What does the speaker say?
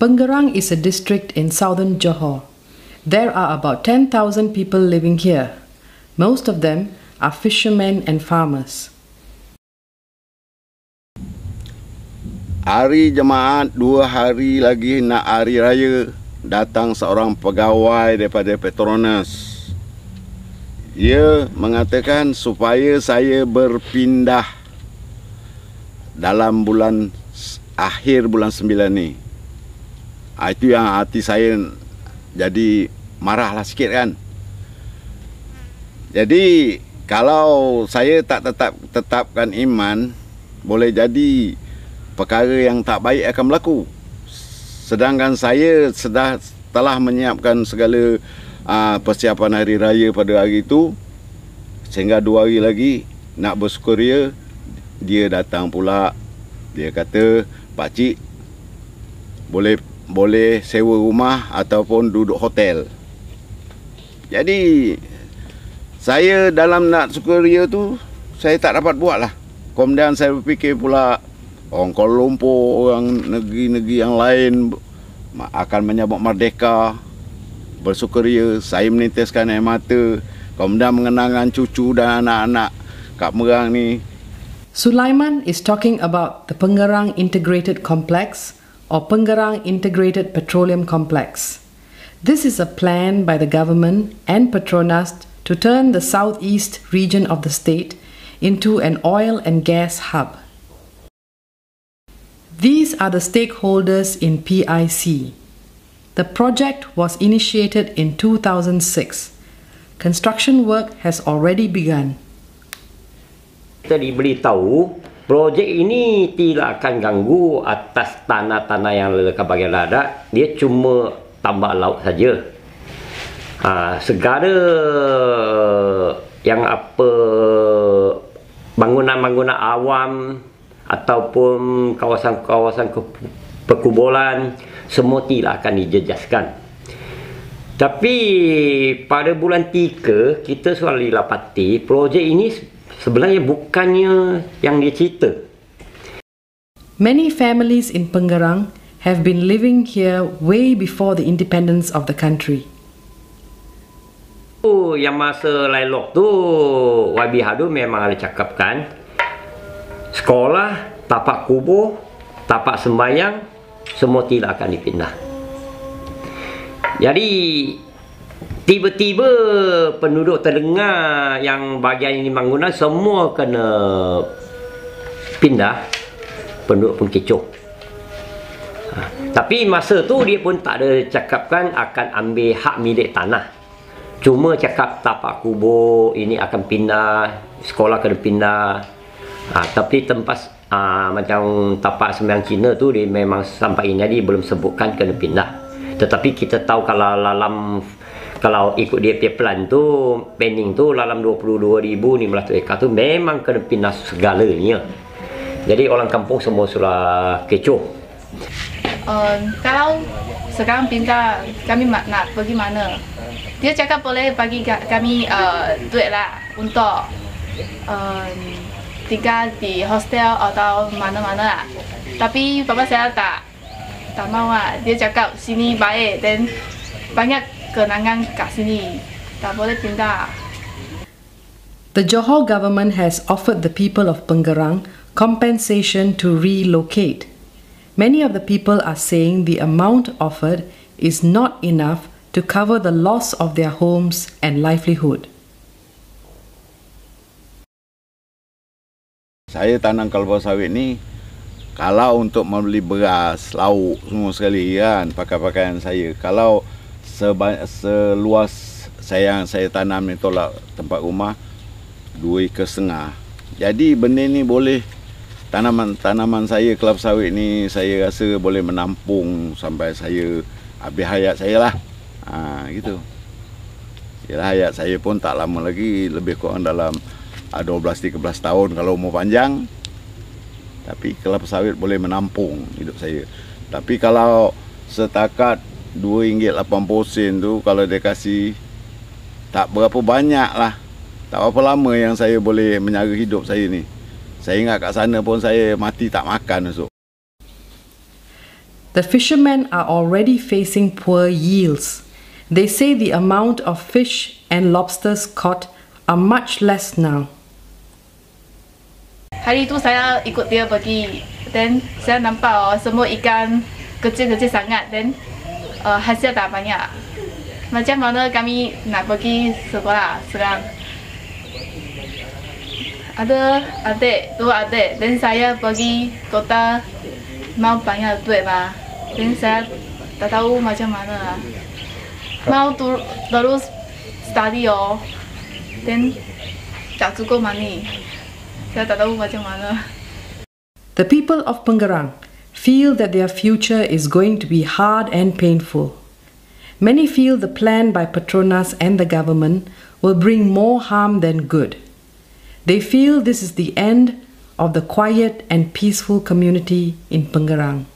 Pengerang is a district in southern Johor. There are about 10,000 people living here. Most of them are fishermen and farmers. Hari Jemaat 2 hari lagi nak hari raya, datang seorang pegawai daripada Petronas. Ia mengatakan supaya saya berpindah dalam akhir bulan 9 ni. Itu yang hati saya jadi marahlah sikit kan. Jadi kalau saya tak tetapkan iman, boleh jadi perkara yang tak baik akan berlaku. Sedangkan saya telah menyiapkan segala persiapan hari raya pada hari itu, sehingga 2 hari lagi nak bersukaria. Dia datang pula, dia kata, "Pakcik boleh sewa rumah ataupun duduk hotel." Jadi saya dalam nak sukaria tu, saya tak dapat buat lah. Kemudian saya berfikir pula, orang Kuala Lumpur, orang negeri-negeri yang lain akan menyambut merdeka, bersukaria. Saya meneteskan air mata, kemudian mengenangkan cucu dan anak-anak Kak Merang ni. Sulaiman is talking about the Pengerang Integrated Complex or Pengerang Integrated Petroleum Complex. This is a plan by the government and Petronas to turn the southeast region of the state into an oil and gas hub. These are the stakeholders in PIC. The project was initiated in 2006. Construction work has already begun. Kita diberitahu projek ini tidak akan ganggu atas tanah-tanah yang lekat bahagian darat. Dia cuma tambak laut saja. Segala yang bangunan-bangunan awam ataupun kawasan-kawasan perkuburan semua tidak akan dijejaskan. Tapi pada bulan 3 kita selalu didapati projek ini sebenarnya bukannya yang dia cerita. Many families in Pengerang have been living here way before the independence of the country. Yang masa Lailok tu YB Hadu memang ada cakapkan sekolah, tapak kubur, tapak sembahyang semua tidak akan dipindah. Jadi tiba-tiba penduduk terdengar yang bahagian ini bangunan semua kena pindah, penduduk pun kecoh. Tapi masa tu dia pun tak ada cakapkan akan ambil hak milik tanah. Cuma cakap tapak kubur ini akan pindah, sekolah kena pindah. Tapi tempat macam tapak sembahyang Cina tu dia memang sampai ini jadi belum sebutkan kena pindah. Tetapi kita tahu kalau ikut dia punya plan tu, planning tu dalam 22,500 ekar tu memang kena pindah segalanya. Jadi orang kampung semua sudah kecoh. Kalau sekarang pindah, kami nak pergi mana? Dia cakap boleh bagi kami duit lah untuk tinggal di hostel atau mana-mana lah. Tapi bapa saya tak mau lah. Dia cakap sini baik dan banyak kenangan kat sini. Tak boleh pindah. The Johor government has offered the people of Pengerang compensation to relocate. Many of the people are saying the amount offered is not enough to cover the loss of their homes and livelihood. Saya tanam kelapa sawit ni, kalau untuk membeli beras, lauk semua sekali kan, pakaian saya. Kalau seluas yang saya tanam ni tolak tempat rumah 2,5 ekar. Jadi benda ni boleh, tanaman saya kelapa sawit ni saya rasa boleh menampung sampai saya habis hayat saya lah. Gitu. Yalah, hayat saya pun tak lama lagi, lebih kurang dalam 12-13 tahun kalau umur panjang. Tapi kelapa sawit boleh menampung hidup saya. Tapi kalau setakat RM2.80 tu, kalau dia kasih tak berapa banyak lah, tak berapa lama yang saya boleh menjaga hidup saya ni. Saya ingat kat sana pun saya mati tak makan esok. The fishermen are already facing poor yields. They say the amount of fish and lobsters caught are much less now. Hari itu saya ikut dia pergi, dan saya nampak semua ikan kecil-kecil sangat, dan hasil tak banyak. Macam mana kami nak pergi sekolah sekarang? Ada adik, dua adik, dan saya pergi kota mau banyak duit lah, dan saya tak tahu macam mana. Mau terus study dan tak cukup money. Saya tak tahu macam mana. The people of Pengerang feel that their future is going to be hard and painful. Many feel the plan by Petronas and the government will bring more harm than good. They feel this is the end of the quiet and peaceful community in Pengerang.